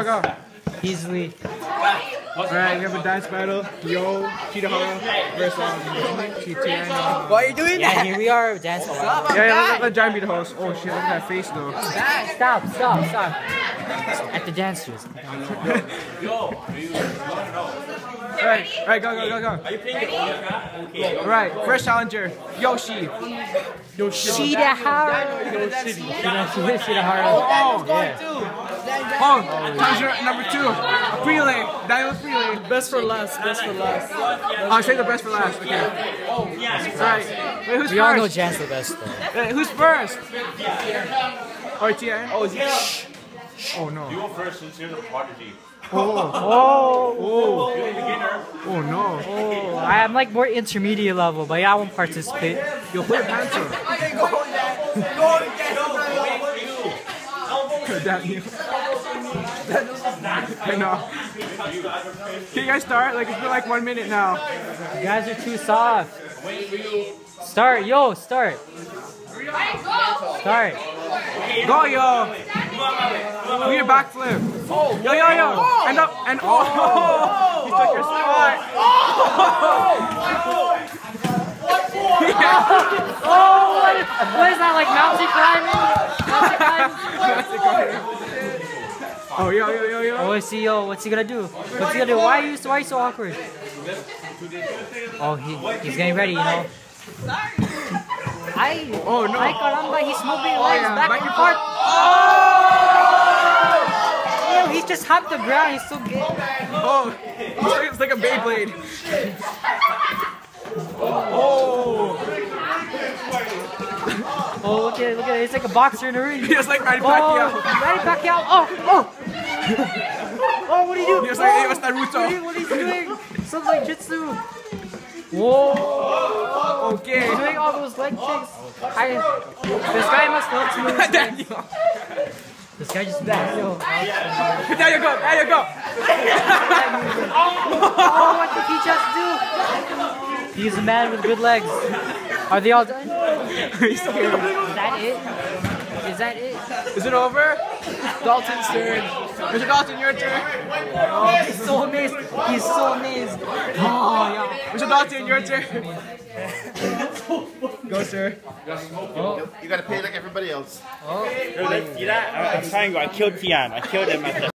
go. Easily. Alright, we have a dance battle. Yo, Kirahara versus Tien. Why are you doing Yeah, that? here we are dancing. Yeah, let John be the host. Oh shit, look at that face though. Stop. At the dancers. Alright, go. Alright, first challenger, Yoshi. Shidahara. Shidahara. Challenger number 2, Freelay, Daniel Freelay. Best for last. I'll say the best for last. Okay. Alright, wait, who's We all know first? Jan's the best though. Wait, who's first? Oh, Tien. Oh no. You go first since you're the prodigy. Oh no. Oh, I am like more intermediate level, but yeah, I won't participate. Yo, put your pants on. Daniel. I know. Can you guys start? Like, it's been like 1 minute now. You guys are too soft. Start. Go, yo. Do your backflip. Yo. And up, and oh. He took your spot. What is that, like mountain climbing? Oh, yo. Oh, I see, yo. What's he gonna do? Why are you so awkward? Oh, he's getting ready, you know. Oh no. Ay, caramba, he's moving legs back and forth. Oh, he's just hopped the ground. He's so good. Oh, it's like a Beyblade. Oh, look at it. It's like a boxer in a ring. Just like Manny Pacquiao. Manny Pacquiao. Oh, what are you doing? Just like it was Naruto. What are you doing? Something like jitsu. Whoa. Okay. He's doing all those leg kicks. This guy must know to move. Daniel. This guy just Daniel. There you go. Oh, what did he just do? He's a man with good legs. Are they all done? He's scared. Is that it? Is it over? Dalton's turn. Mr. Dalton, your turn. Oh, he's so amazed. Oh, yeah. Mr. Dalton, your turn. Go, sir. You gotta pay like everybody else. See that? I'm trying to go. I killed Tien. I killed him at the